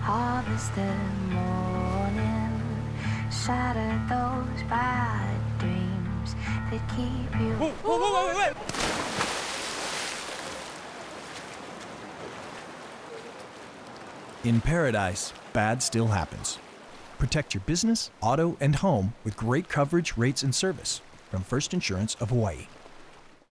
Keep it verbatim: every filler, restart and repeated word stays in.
harvest the morning, shatter those bad dreams that keep you. Whoa, whoa, whoa, whoa, wait, wait. In paradise, bad still happens. Protect your business, auto, and home with great coverage, rates, and service from First Insurance of Hawaii.